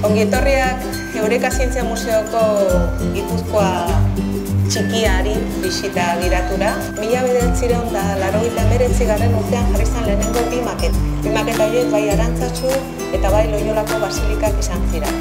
Ongietorriak Eureka Zientzia Museoko Gipuzkoa txikiari bisita giratura. 1989 urtean jarri zen lehenengo bi maketa. Bi maketa horiek bai Arantzatzu eta bai Loiolako basilikak izan ziren.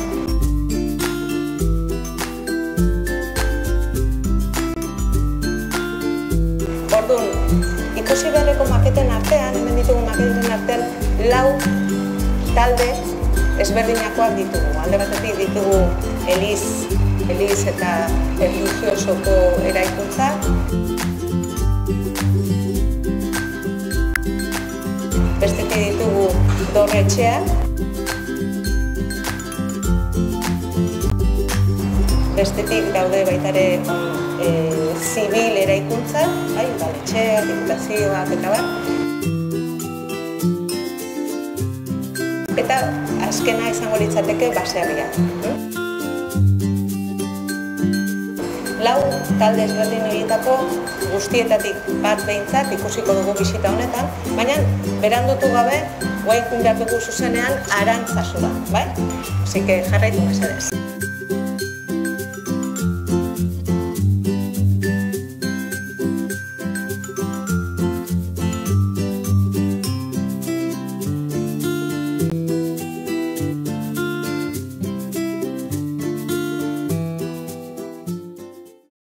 Orduan, ikusi beharreko maketen artean, hemen ditugu maketen artean, 4 talde ezberdinakoak ditugu. Alde batetik ditugu eliz eta erlijiosoko eraikuntza. Bestetik ditugu dorretxeak. Bestetik daude baita ere zibil eraikuntza, udaletxeak, diputazioak eta bar. Eta azkena izango litzateke baserriak. 4 talde ezberdin horietako guztietatik bat behintzat ikusiko dugu bisita honetan, baina berandutu gabe guain behar dugu zuzenean Arantzazura, bai? Así que jarraitu mesedez.